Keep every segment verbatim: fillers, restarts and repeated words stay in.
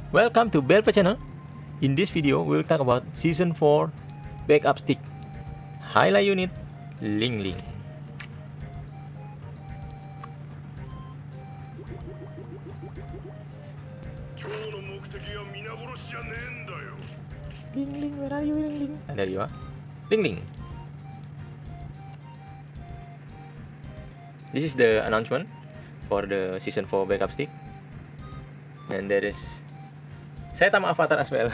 Welcome to Belpa channel. In this video, we will talk about Season four Backup Stick Highlight Unit Ling Ling. Ling Ling, where are you, Ling Ling? Ah, there you are. Ling Ling. This is the announcement for the Season four Backup Stick. And there is Saitama Avatar as well.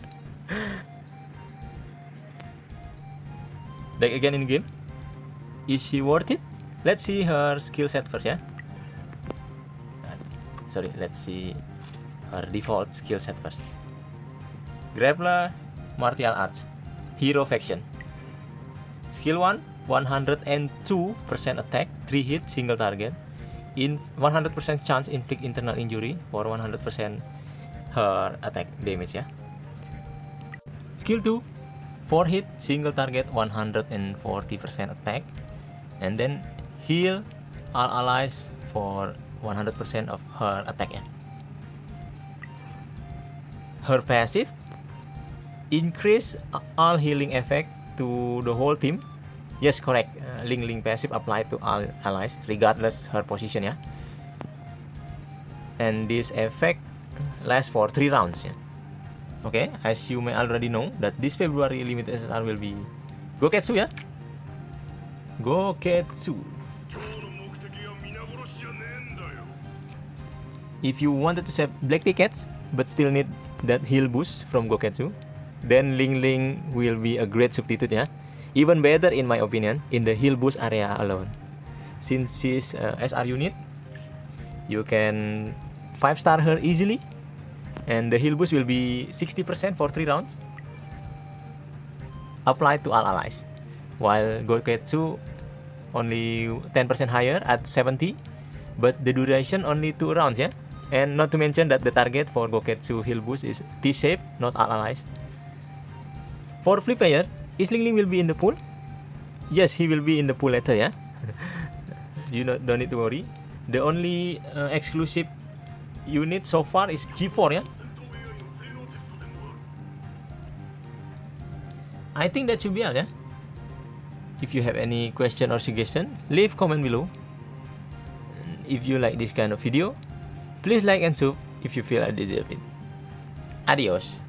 Back again in game. Is she worth it? Let's see her skill set first, yeah. Uh, sorry, let's see her default skill set first. Grappler, Martial Arts, Hero Faction. Skill one, one hundred two percent attack, three hit, single target. In one hundred percent chance inflict internal injury for one hundred percent her attack damage, ya. Skill two, four hit, single target, one hundred forty percent attack, and then heal all allies for one hundred percent of her attack, ya. Her passive, increase all healing effect to the whole team. Yes, correct. Uh, Ling Ling passive applied to all allies regardless her position, ya. And this effect lasts for three rounds, ya. Okay, as you may already know that this February limited S S R will be Goketsu, ya. Goketsu. If you wanted to save black tickets but still need that heal boost from Goketsu, then Ling Ling will be a great substitute, ya. Even better in my opinion in the heal boost area alone. Since she's uh, S R unit, you can five star her easily, and the heal boost will be sixty percent for three rounds applied to all allies, while Goketsu only ten percent higher at seventy, but the duration only two rounds, yeah. And not to mention that the target for Goketsu heal boost is T-shape, not all allies. For free player, is Ling Ling will be in the pool? Yes, he will be in the pool later, yeah. You don't, don't need to worry. The only uh, exclusive unit so far is G four, yeah. I think that should be all, yeah. If you have any question or suggestion, leave comment below. If you like this kind of video, please like and sub if you feel I deserve it. Adios.